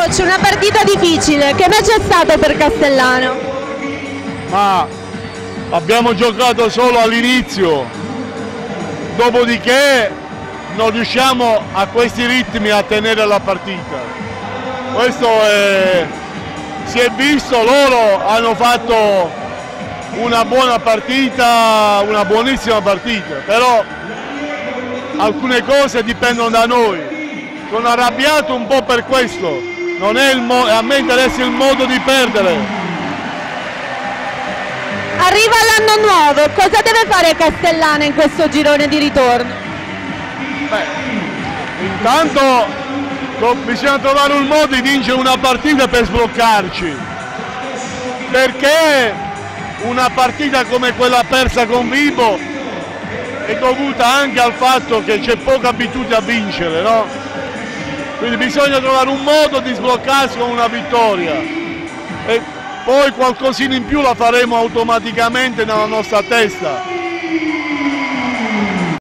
coach, una partita difficile, che match è stato per Castellano? Ma abbiamo giocato solo all'inizio, dopodiché non riusciamo a questi ritmi a tenere la partita. Questo si è visto, loro hanno fatto una buona partita, una buonissima partita, però alcune cose dipendono da noi. Sono arrabbiato un po' per questo, non è a me interessa il modo di perdere. Arriva l'anno nuovo, cosa deve fare Castellano in questo girone di ritorno? Beh, intanto bisogna trovare un modo di vincere una partita per sbloccarci, perché una partita come quella persa con Vibo è dovuta anche al fatto che c'è poca abitudine a vincere, no? Quindi bisogna trovare un modo di sbloccarsi con una vittoria e poi qualcosina in più la faremo automaticamente nella nostra testa.